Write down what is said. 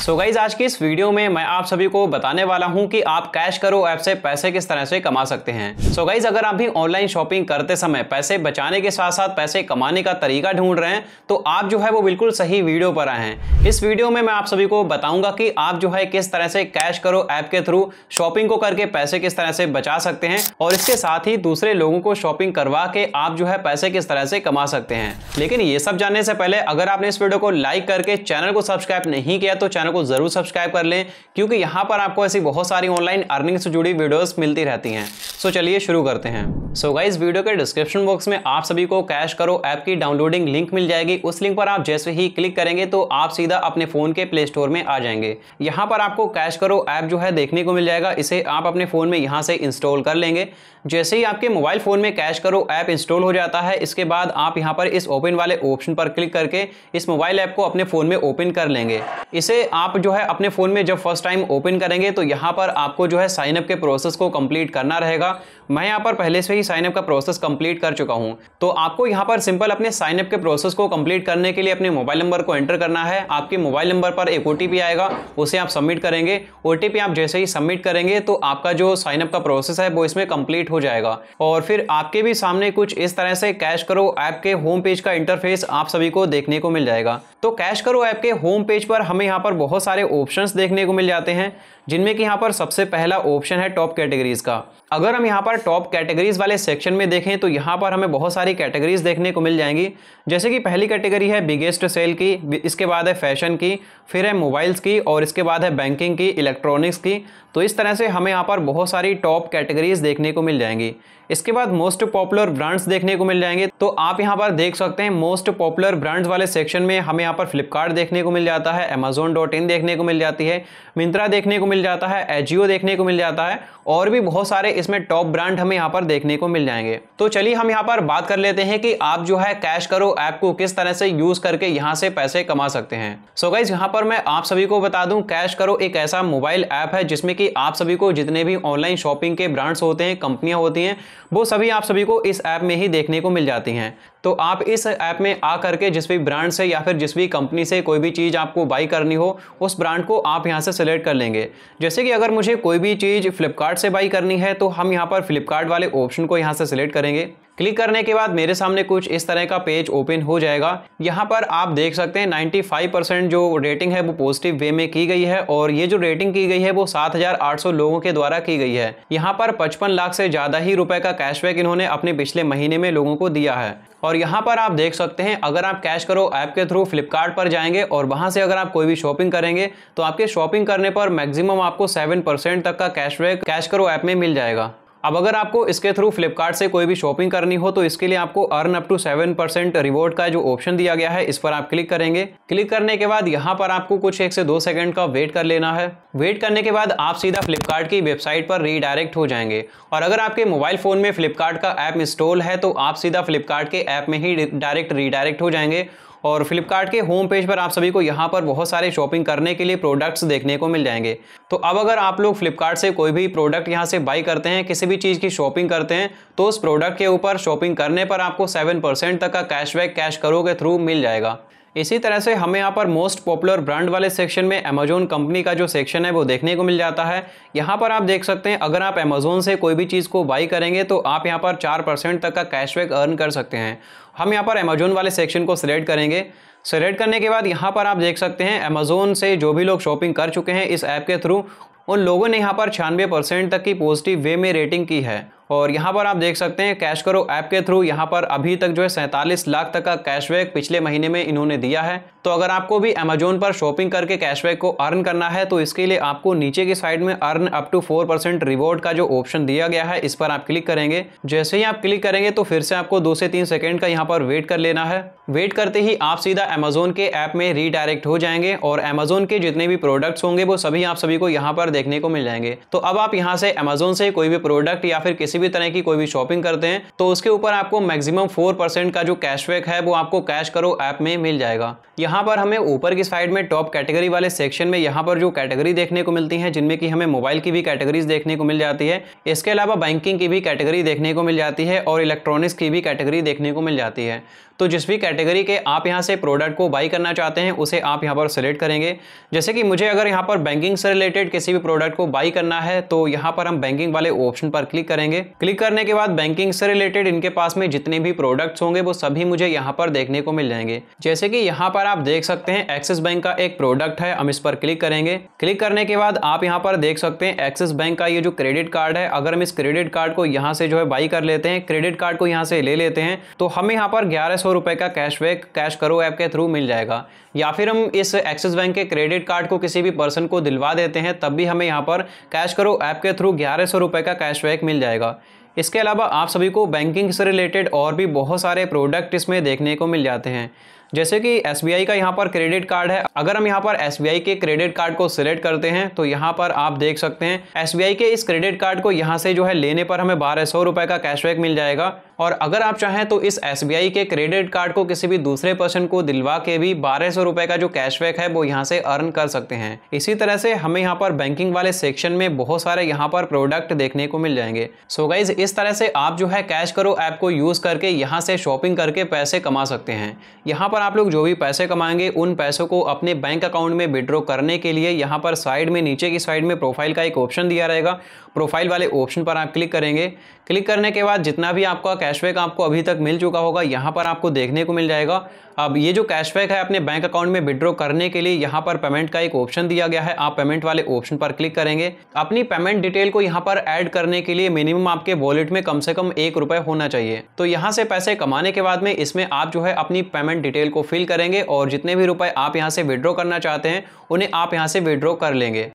So guys आज की इस वीडियो में मैं आप सभी को बताने वाला हूं कि आप कैश करो ऐप से पैसे किस तरह से कमा सकते हैं। सो गाइज अगर आप भी ऑनलाइन शॉपिंग करते समय पैसे बचाने के साथ साथ पैसे कमाने का तरीका ढूंढ रहे हैं तो आप जो है वो बिल्कुल सही वीडियो पर आए हैं। इस वीडियो में मैं आप सभी को बताऊंगा कि आप जो है किस तरह से कैश करो ऐप के थ्रू शॉपिंग को करके पैसे किस तरह से बचा सकते हैं और इसके साथ ही दूसरे लोगों को शॉपिंग करवा के आप जो है पैसे किस तरह से कमा सकते हैं। लेकिन ये सब जानने से पहले अगर आपने इस वीडियो को लाइक करके चैनल को सब्सक्राइब नहीं किया तो चैनल को जरूर सब्सक्राइब कर लें, क्योंकि यहां पर आपको ऐसी बहुत सारी ऑनलाइन अर्निंग से जुड़ी वीडियोस मिलती रहती हैं। सो चलिए शुरू करते हैं। सो गाइस वीडियो के डिस्क्रिप्शन बॉक्स में आप सभी को कैश करो ऐप की डाउनलोडिंग लिंक मिल जाएगी। उस लिंक पर आप जैसे ही क्लिक करेंगे तो आप सीधा अपने फोन के प्ले स्टोर में आ जाएंगे। यहां पर आपको कैश करो ऐप जो है देखने को मिल जाएगा। इसे आप अपने फोन में यहां से इंस्टॉल कर लेंगे। जैसे ही आपके मोबाइल फोन में कैश करो ऐप इंस्टॉल हो जाता है, इसके बाद आप यहां पर इस ओपन वाले ऑप्शन पर क्लिक करके इस मोबाइल ऐप को अपने फोन में ओपन कर लेंगे। इसे आप जो है अपने फोन में जब फर्स्ट टाइम ओपन करेंगे तो यहां पर आपको जो है साइन अप के प्रोसेस को कंप्लीट करना रहेगा। मैं यहां पर पहले से ही साइन अप का प्रोसेस कंप्लीट कर चुका हूं, तो आपको यहां पर सिंपल अपने साइन अप के प्रोसेस को कंप्लीट करने के लिए अपने मोबाइल नंबर को एंटर करना है। आपके मोबाइल नंबर पर एक ओटीपी आएगा, उसे आप सबमिट करेंगे। ओटीपी आप जैसे ही सबमिट करेंगे तो आपका जो साइन अप का प्रोसेस है वो इसमें कंप्लीट हो जाएगा और फिर आपके भी सामने कुछ इस तरह से कैश करो ऐप के होम पेज का इंटरफेस आप सभी को देखने को मिल जाएगा। तो कैश करो ऐप के होम पेज पर हमें यहाँ पर बहुत सारे ऑप्शंस देखने को मिल जाते हैं, जिनमें कि यहाँ पर सबसे पहला ऑप्शन है टॉप कैटेगरीज का। अगर हम यहाँ पर टॉप कैटेगरीज वाले सेक्शन में देखें तो यहाँ पर हमें बहुत सारी कैटेगरीज देखने को मिल जाएंगी। जैसे कि पहली कैटेगरी है बिगेस्ट सेल की, इसके बाद है फैशन की, फिर है मोबाइल्स की और इसके बाद है बैंकिंग की, इलेक्ट्रॉनिक्स की। तो इस तरह से हमें यहाँ पर बहुत सारी टॉप कैटेगरीज देखने को मिल जाएंगी। इसके बाद मोस्ट पॉपुलर ब्रांड्स देखने को मिल जाएंगे। तो आप यहाँ पर देख सकते हैं मोस्ट पॉपुलर ब्रांड्स वाले सेक्शन में हमें यहाँ पर फ्लिपकार्ट देखने को मिल जाता है, amazon.in देखने को मिल जाती है, मिंत्रा देखने को मिल जाता है, एजियो देखने को मिल जाता है और भी बहुत सारे इसमें टॉप ब्रांड हमें यहाँ पर देखने को मिल जाएंगे। तो चलिए हम यहाँ पर बात कर लेते हैं कि आप जो है कैश करो ऐप को किस तरह से यूज करके यहाँ से पैसे कमा सकते हैं। सो गाइस यहाँ पर मैं आप सभी को बता दूं, कैश करो एक ऐसा मोबाइल ऐप है जिसमें कि आप सभी को जितने भी ऑनलाइन शॉपिंग के ब्रांड्स होते हैं, कंपनियां होती हैं, वो सभी आप सभी को इस ऐप में ही देखने को मिल जाती हैं। तो आप इस ऐप में आ करके जिस भी ब्रांड से या फिर जिस भी कंपनी से कोई भी चीज़ आपको बाई करनी हो, उस ब्रांड को आप यहाँ से सिलेक्ट कर लेंगे। जैसे कि अगर मुझे कोई भी चीज़ फ्लिपकार्ट से बाई करनी है तो हम यहाँ पर फ्लिपकार्ट वाले ऑप्शन को यहाँ से सिलेक्ट करेंगे। क्लिक करने के बाद मेरे सामने कुछ इस तरह का पेज ओपन हो जाएगा। यहाँ पर आप देख सकते हैं 95% जो रेटिंग है वो पॉजिटिव वे में की गई है और ये जो रेटिंग की गई है वो 7,800 लोगों के द्वारा की गई है। यहाँ पर 55 लाख से ज़्यादा ही रुपए का कैशबैक इन्होंने अपने पिछले महीने में लोगों को दिया है। और यहाँ पर आप देख सकते हैं अगर आप कैश करो ऐप के थ्रू फ्लिपकार्ट पर जाएंगे और वहाँ से अगर आप कोई भी शॉपिंग करेंगे तो आपके शॉपिंग करने पर मैक्सिमम आपको 7% तक का कैशबैक कैश करो ऐप में मिल जाएगा। अब अगर आपको इसके थ्रू फ्लिपकार्ट से कोई भी शॉपिंग करनी हो तो इसके लिए आपको अर्न अप टू 7% रिवॉर्ड का जो ऑप्शन दिया गया है, इस पर आप क्लिक करेंगे। क्लिक करने के बाद यहाँ पर आपको कुछ 1 से 2 सेकंड का वेट कर लेना है। वेट करने के बाद आप सीधा फ्लिपकार्ट की वेबसाइट पर रीडायरेक्ट हो जाएंगे और अगर आपके मोबाइल फोन में फ्लिपकार्ट का ऐप इंस्टॉल है तो आप सीधा फ्लिपकार्ट के ऐप में ही डायरेक्ट रीडायरेक्ट हो जाएंगे और फ्लिपकार्ट के होम पेज पर आप सभी को यहाँ पर बहुत सारे शॉपिंग करने के लिए प्रोडक्ट्स देखने को मिल जाएंगे। तो अब अगर आप लोग फ्लिपकार्ट से कोई भी प्रोडक्ट यहाँ से बाई करते हैं, किसी भी चीज़ की शॉपिंग करते हैं, तो उस प्रोडक्ट के ऊपर शॉपिंग करने पर आपको 7% तक का कैशबैक कैश करो के थ्रू मिल जाएगा। इसी तरह से हमें यहाँ पर मोस्ट पॉपुलर ब्रांड वाले सेक्शन में अमेजोन कंपनी का जो सेक्शन है वो देखने को मिल जाता है। यहाँ पर आप देख सकते हैं अगर आप अमेजोन से कोई भी चीज़ को बाई करेंगे तो आप यहाँ पर 4% तक का कैशबैक अर्न कर सकते हैं। हम यहाँ पर अमेजोन वाले सेक्शन को सिलेक्ट करेंगे। सिलेक्ट करने के बाद यहाँ पर आप देख सकते हैं अमेजोन से जो भी लोग शॉपिंग कर चुके हैं इस ऐप के थ्रू, उन लोगों ने यहाँ पर 96% तक की पॉजिटिव वे में रेटिंग की है। और यहाँ पर आप देख सकते हैं कैश करो ऐप के थ्रू यहाँ पर अभी तक जो है 47 लाख तक का कैशबैक पिछले महीने में इन्होंने दिया है। तो अगर आपको भी अमेजोन पर शॉपिंग करके कैशबैक को अर्न करना है तो इसके लिए आपको नीचे की साइड में अर्न अप टू 4% रिवॉर्ड का जो ऑप्शन दिया गया है, इस पर आप क्लिक करेंगे। जैसे ही आप क्लिक करेंगे तो फिर से आपको 2 से 3 सेकंड का यहाँ पर वेट कर लेना है। वेट करते ही आप सीधा अमेजोन के ऐप में रीडायरेक्ट हो जाएंगे और अमेजोन के जितने भी प्रोडक्ट्स होंगे वो सभी आप सभी को यहाँ पर देखने को मिल जाएंगे। तो अब आप यहाँ से अमेजोन से कोई भी प्रोडक्ट या फिर किसी भी तरह की कोई भी शॉपिंग करते हैं तो उसके ऊपर आपको मैक्सिमम 4% का जो कैशबैक है वो आपको कैश करो ऐप में मिल जाएगा। यहाँ पर हमें ऊपर की साइड में टॉप कैटेगरी वाले सेक्शन में यहाँ पर जो कैटेगरी देखने को मिलती हैं, जिनमें कि हमें मोबाइल की भी कैटेगरीज देखने को मिल जाती है, इसके अलावा बैंकिंग की भी कैटेगरी देखने को मिल जाती है और इलेक्ट्रॉनिक्स की भी कैटेगरी देखने को मिल जाती है। तो जिस भी कैटेगरी के आप यहाँ से प्रोडक्ट को बाई करना चाहते हैं उसे आप यहाँ पर सेलेक्ट करेंगे। जैसे कि मुझे अगर यहाँ पर बैंकिंग से रिलेटेड किसी भी प्रोडक्ट को बाई करना है तो यहाँ पर हम बैंकिंग वाले ऑप्शन पर क्लिक करेंगे। क्लिक करने के बाद बैंकिंग से रिलेटेड इनके पास में जितने भी प्रोडक्ट्स होंगे वो सभी मुझे यहाँ पर देखने को मिल जाएंगे। जैसे कि यहाँ पर आप देख सकते हैं एक्सिस बैंक का एक प्रोडक्ट है, हम इस पर क्लिक करेंगे। क्लिक करने के बाद आप यहाँ पर देख सकते हैं एक्सिस बैंक का ये जो क्रेडिट कार्ड है, अगर हम इस क्रेडिट कार्ड को यहाँ से जो है बाई कर लेते हैं, क्रेडिट कार्ड को यहाँ से ले लेते हैं तो हमें यहाँ पर 1100 रुपए का कैशबैक कैश करो ऐप के थ्रू मिल जाएगा। या फिर हम इस एक्सिस बैंक के क्रेडिट कार्ड को किसी भी पर्सन को दिलवा देते हैं तब भी हमें यहाँ पर कैश करो ऐप के थ्रू 1100 रुपए का कैशबैक मिल जाएगा। इसके अलावा आप सभी को बैंकिंग से रिलेटेड और भी बहुत सारे प्रोडक्ट इसमें देखने को मिल जाते हैं। जैसे कि SBI का यहाँ पर क्रेडिट कार्ड है, अगर हम यहाँ पर SBI के क्रेडिट कार्ड को सिलेक्ट करते हैं तो यहाँ पर आप देख सकते हैं SBI के इस क्रेडिट कार्ड को यहाँ से जो है लेने पर हमें 1200 रुपए का कैशबैक मिल जाएगा। और अगर आप चाहें तो इस SBI के क्रेडिट कार्ड को किसी भी दूसरे पर्सन को दिलवा के भी 1200 रुपए का जो कैशबैक है वो यहाँ से अर्न कर सकते हैं। इसी तरह से हमें यहाँ पर बैंकिंग वाले सेक्शन में बहुत सारे यहाँ पर प्रोडक्ट देखने को मिल जाएंगे। सो गाइज, इस तरह से आप जो है कैश करो ऐप को यूज करके यहाँ से शॉपिंग करके पैसे कमा सकते हैं। यहाँ पर आप लोग जो भी पैसे कमाएंगे उन पैसों को अपने बैंक अकाउंट में विड्रॉ करने के लिए यहाँ पर साइड में नीचे की साइड में प्रोफाइल का एक ऑप्शन दिया रहेगा। प्रोफाइल वाले ऑप्शन पर आप क्लिक करेंगे। क्लिक करने के बाद जितना भी आपका कैशबैक आपको अभी तक मिल चुका होगा यहाँ पर आपको देखने को मिल जाएगा। अब ये जो कैशबैक है अपने बैंक अकाउंट में विड्रॉ करने के लिए यहाँ पर पेमेंट का एक ऑप्शन दिया गया है, आप पेमेंट वाले ऑप्शन पर क्लिक करेंगे। अपनी पेमेंट डिटेल को यहाँ पर ऐड करने के लिए मिनिमम आपके वॉलेट में कम से कम 1 रुपए होना चाहिए। तो यहाँ से पैसे कमाने के बाद में इसमें आप जो है अपनी पेमेंट डिटेल को फिल करेंगे और जितने भी रुपए आप यहाँ से विड्रॉ करना चाहते हैं उन्हें आप यहाँ से विड्रॉ कर लेंगे।